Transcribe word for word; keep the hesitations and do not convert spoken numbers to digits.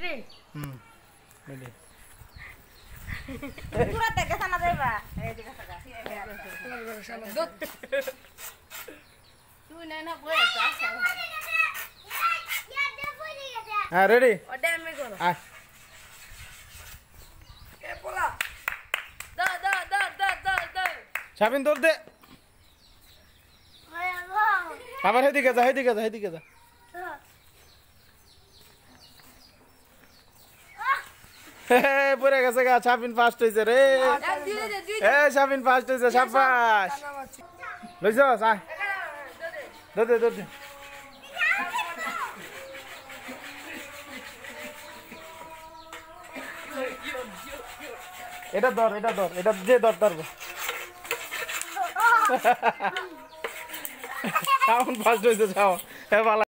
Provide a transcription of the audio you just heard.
ready হুম ready পুরা থেকে সানা দেবা এই দিকে সাদা তুই না না বই তো আসা হ্যাঁ রেডি ওটা আমি করো আয় এ পোলা দা দা দা দা দা দা সাবিন দৌড় দে আবার হেদিকে যা হেদিকে যা হেদিকে যা পড়ে গেছে গা সাবিন ফার্স্ট হইছে রে এ সাবিন ফার্স্ট হইছে শাবাশ লইছস আয় দে দে দে দে এটা ধর এটা ধর এটা যে ধর ধর সাউন্ড ফার্স্ট হইছে সাউন্ড এ ভালো